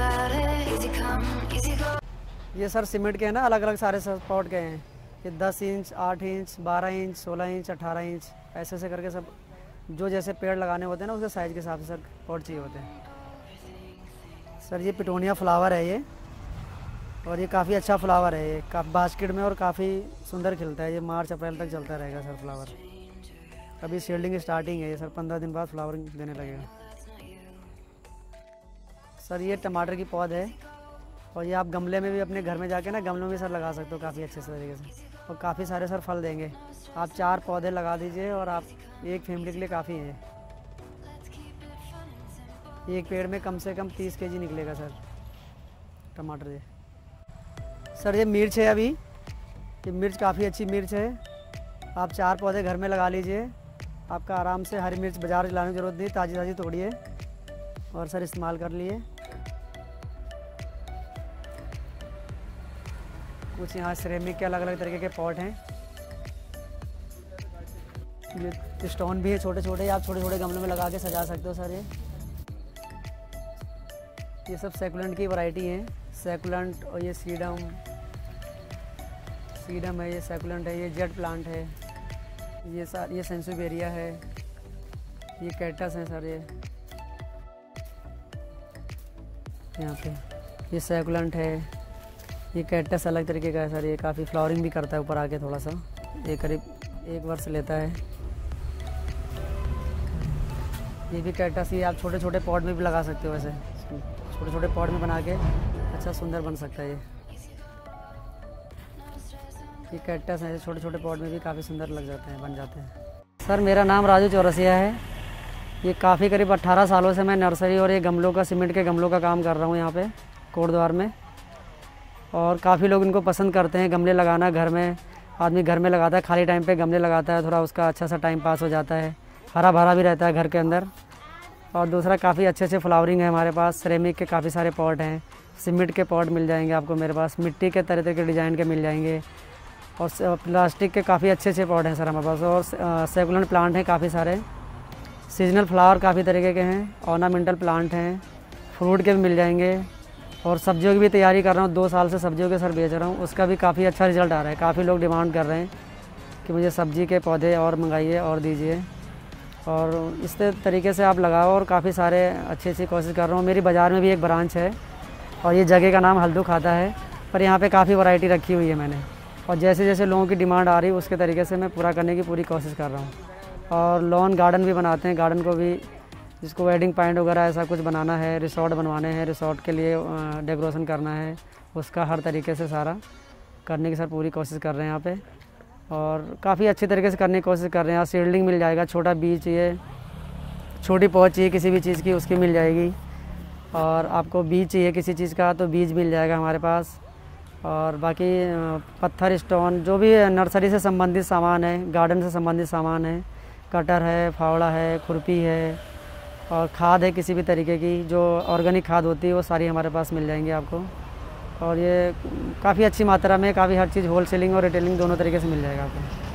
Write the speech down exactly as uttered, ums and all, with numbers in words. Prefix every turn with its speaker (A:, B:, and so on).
A: ये sir cement के हैं ना, अलग अलग सारे पॉट के हैं। ये दस इंच, आठ इंच, बारह इंच, सोलह इंच, अठारह इंच, ऐसे ऐसे करके सब जो जैसे पेड़ लगाने होते हैं ना उसके साइज़ के हिसाब से सर पॉट चाहिए होते हैं। सर ये पिटोनिया फ्लावर है ये, और ये काफ़ी अच्छा फ्लावर है। ये काफ़ी बास्केट में और काफ़ी सुंदर खिलता है। ये मार्च अप्रैल तक चलता रहेगा सर फ्लावर। अभी सील्डिंग स्टार्टिंग है ये सर, पंद्रह दिन बाद फ्लावरिंग देने लगेगा। सर ये टमाटर की पौध है, और ये आप गमले में भी अपने घर में जाके ना गमलों में सर लगा सकते हो काफ़ी अच्छे से तरीके से, और काफ़ी सारे सर फल देंगे। आप चार पौधे लगा दीजिए और आप एक फैमिली के लिए काफ़ी हैं। एक पेड़ में कम से कम तीस केजी निकलेगा सर टमाटर। ये सर ये मिर्च है, अभी ये मिर्च काफ़ी अच्छी मिर्च है। आप चार पौधे घर में लगा लीजिए, आपका आराम से हरी मिर्च बाज़ार लाने की ज़रूरत नहीं, ताज़ी ताज़ी तोड़िए और सर इस्तेमाल कर लिए। कुछ यहाँ सिरेमिक के अलग अलग तरीके के पॉट हैं। ये स्टोन भी है छोटे छोटे, आप छोटे छोटे गमलों में लगा के सजा सकते हो सर। ये ये सब सैकुलेंट की वैरायटी हैं। सैकुलेंट, और ये सीडम सीडम है, ये सैकुलेंट है, ये जेट प्लांट है, ये सर ये सेंसुवेरिया है, ये कैक्टस है सर। ये यहाँ पे ये सैकुलेंट है, ये कैक्टस अलग तरीके का है सर। ये काफ़ी फ्लावरिंग भी करता है ऊपर आके थोड़ा सा, ये करीब एक वर्ष लेता है। ये भी कैक्टस, ये आप छोटे छोटे पॉट में भी लगा सकते हो। वैसे छोटे छोटे पॉट में बना के अच्छा सुंदर बन सकता है। ये ये कैक्टस है, छोटे छोटे पॉट में भी काफ़ी सुंदर लग जाते हैं, बन जाते हैं। सर मेरा नाम राजू चौरसिया है। ये काफ़ी करीब अट्ठारह सालों से मैं नर्सरी और ये गमलों का, सीमेंट के गमलों का काम कर रहा हूँ यहाँ पे कोटद्वार में। और काफ़ी लोग इनको पसंद करते हैं। गमले लगाना घर में, आदमी घर में लगाता है, खाली टाइम पे गमले लगाता है, थोड़ा उसका अच्छा सा टाइम पास हो जाता है, हरा भरा भी रहता है घर के अंदर। और दूसरा काफ़ी अच्छे अच्छे फ्लावरिंग है हमारे पास। सिरेमिक के काफ़ी सारे पॉट हैं, सीमेंट के पॉट मिल जाएंगे आपको मेरे पास, मिट्टी के तरह तरह के डिज़ाइन के मिल जाएंगे, और प्लास्टिक के काफ़ी अच्छे अच्छे पॉट हैं सर हमारे पास। और सैकुलेंट प्लांट हैं काफ़ी सारे, सीजनल फ्लावर काफ़ी तरीके के हैं, ऑर्नामेंटल प्लांट हैं, फ्रूट के भी मिल जाएंगे। और सब्जियों की भी तैयारी कर रहा हूँ, दो साल से सब्जियों के सर बेच रहा हूँ, उसका भी काफ़ी अच्छा रिजल्ट आ रहा है। काफ़ी लोग डिमांड कर रहे हैं कि मुझे सब्जी के पौधे और मंगाइए और दीजिए, और इस तरीके से आप लगाओ। और काफ़ी सारे अच्छी अच्छी कोशिश कर रहा हूँ। मेरी बाज़ार में भी एक ब्रांच है, और ये जगह का नाम हल्दू खाता है, पर यहाँ पे काफ़ी वैरायटी रखी हुई है मैंने, और जैसे जैसे लोगों की डिमांड आ रही है उसके तरीके से मैं पूरा करने की पूरी कोशिश कर रहा हूँ। और लॉन गार्डन भी बनाते हैं, गार्डन को भी, जिसको वेडिंग पॉइंट वगैरह ऐसा कुछ बनाना है, रिसोर्ट बनवाने हैं, रिसोर्ट के लिए डेकोरेशन करना है, उसका हर तरीके से सारा करने की सर पूरी कोशिश कर रहे हैं यहाँ पे। और काफ़ी अच्छी तरीके से करने की कोशिश कर रहे हैं। यहाँ सीडलिंग मिल जाएगा, छोटा बीज चाहिए, छोटी पौध चाहिए किसी भी चीज़ की, उसकी मिल जाएगी। और आपको बीज चाहिए किसी चीज़ का तो बीज मिल जाएगा हमारे पास। और बाकी पत्थर, स्टोन, जो भी नर्सरी से संबंधित सामान है, गार्डन से संबंधित सामान है, कटर है, फावड़ा है, खुरपी है, और खाद है किसी भी तरीके की, जो ऑर्गेनिक खाद होती है वो सारी हमारे पास मिल जाएंगी आपको। और ये काफ़ी अच्छी मात्रा में, काफ़ी हर चीज़ होल सेलिंग और रिटेलिंग दोनों तरीके से मिल जाएगा आपको।